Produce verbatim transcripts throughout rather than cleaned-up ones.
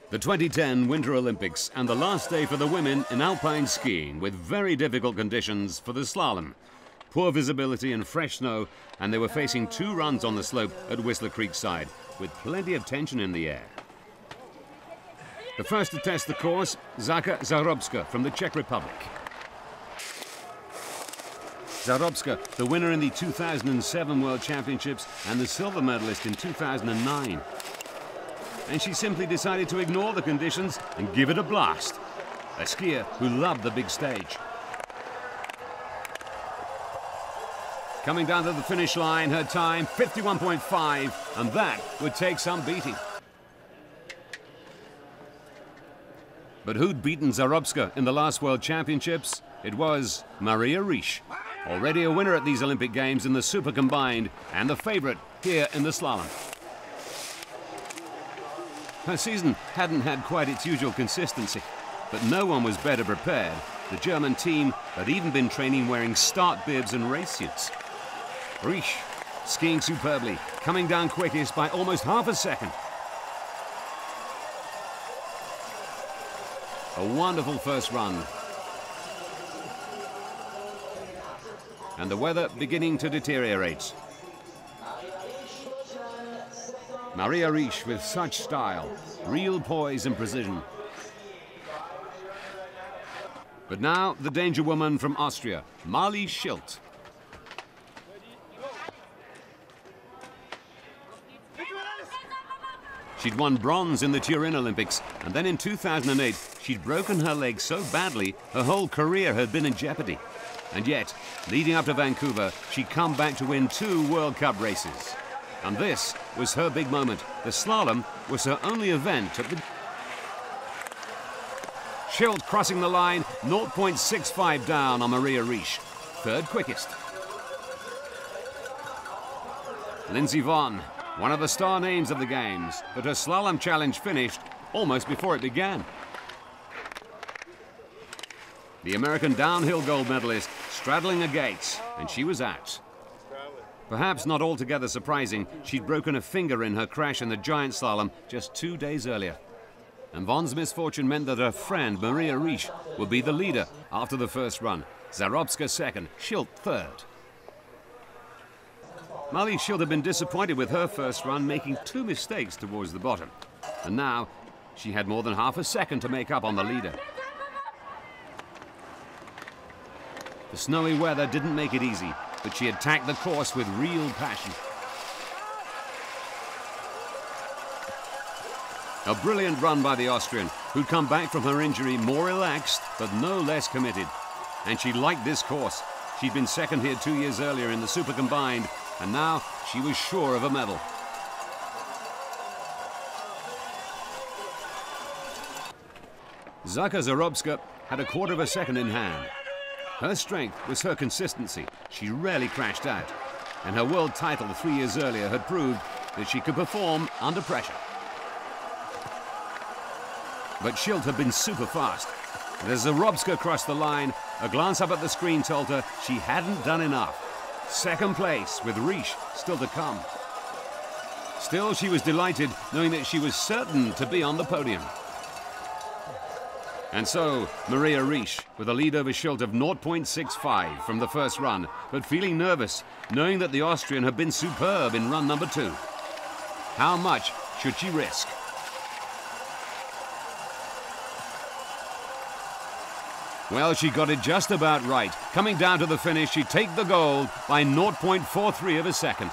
The twenty ten Winter Olympics and the last day for the women in Alpine skiing with very difficult conditions for the slalom. Poor visibility and fresh snow, and they were facing two runs on the slope at Whistler Creek side with plenty of tension in the air. The first to test the course, Sarka ZAHROBSKA from the Czech Republic. ZAHROBSKA, the winner in the two thousand seven World Championships and the silver medalist in two thousand nine. And she simply decided to ignore the conditions and give it a blast. A skier who loved the big stage. Coming down to the finish line, her time fifty-one point five, and that would take some beating. But who'd beaten ZAHROBSKA in the last World Championships? It was RIESCH, already a winner at these Olympic Games in the super combined and the favourite here in the slalom. Her season hadn't had quite its usual consistency, but no one was better prepared. The German team had even been training wearing start bibs and race suits. RIESCH, skiing superbly, coming down quickest by almost half a second. A wonderful first run. And the weather beginning to deteriorate. RIESCH with such style, real poise and precision. But now the danger woman from Austria, Marlies SCHILD. She'd won bronze in the Turin Olympics, and then in two thousand eight, she'd broken her leg so badly, her whole career had been in jeopardy. And yet, leading up to Vancouver, she'd come back to win two World Cup races. And this was her big moment. The slalom was her only event at the... SCHILD crossing the line, zero point six five down on RIESCH, third quickest. Lindsey Vonn, one of the star names of the Games, but her slalom challenge finished almost before it began. The American downhill gold medalist straddling a gate, and she was out. Perhaps not altogether surprising, she'd broken a finger in her crash in the giant slalom just two days earlier. And Vonn's misfortune meant that her friend, RIESCH, would be the leader after the first run. ZAHROBSKA second, SCHILD third. Marlies SCHILD had been disappointed with her first run, making two mistakes towards the bottom. And now, she had more than half a second to make up on the leader. The snowy weather didn't make it easy, but she attacked the course with real passion. A brilliant run by the Austrian, who'd come back from her injury more relaxed, but no less committed. And she liked this course. She'd been second here two years earlier in the super combined, and now she was sure of a medal. Sarka ZAHROBSKA had a quarter of a second in hand. Her strength was her consistency. She rarely crashed out. And her world title three years earlier had proved that she could perform under pressure. But SCHILD had been super fast. And as ZAHROBSKA crossed the line, a glance up at the screen told her she hadn't done enough. Second place with RIESCH still to come. Still, she was delighted knowing that she was certain to be on the podium. And so, RIESCH with a lead over SCHILD of zero point six five from the first run, but feeling nervous, knowing that the Austrian had been superb in run number two. How much should she risk? Well, she got it just about right. Coming down to the finish, she'd take the gold by zero point four three of a second.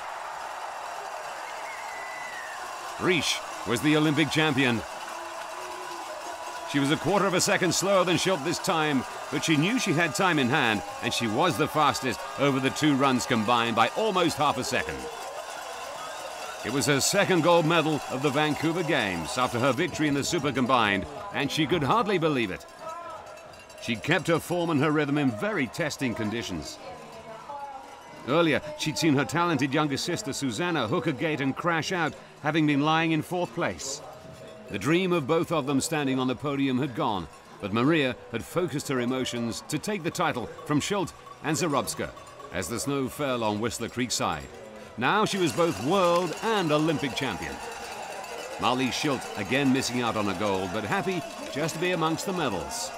RIESCH was the Olympic champion. She was a quarter of a second slower than SCHILD this time, but she knew she had time in hand, and she was the fastest over the two runs combined by almost half a second. It was her second gold medal of the Vancouver Games after her victory in the super combined, and she could hardly believe it. She kept her form and her rhythm in very testing conditions. Earlier, she'd seen her talented younger sister Susanna hook a gate and crash out, having been lying in fourth place. The dream of both of them standing on the podium had gone, but Maria had focused her emotions to take the title from SCHILD and ZAHROBSKA as the snow fell on Whistler Creek side. Now she was both world and Olympic champion. Marlies SCHILD again missing out on a gold, but happy just to be amongst the medals.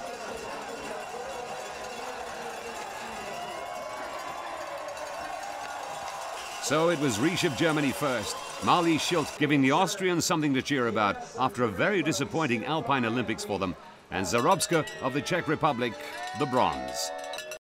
So it was RIESCH of Germany first. Marlies SCHILD giving the Austrians something to cheer about after a very disappointing Alpine Olympics for them. And ZAHROBSKA of the Czech Republic, the bronze.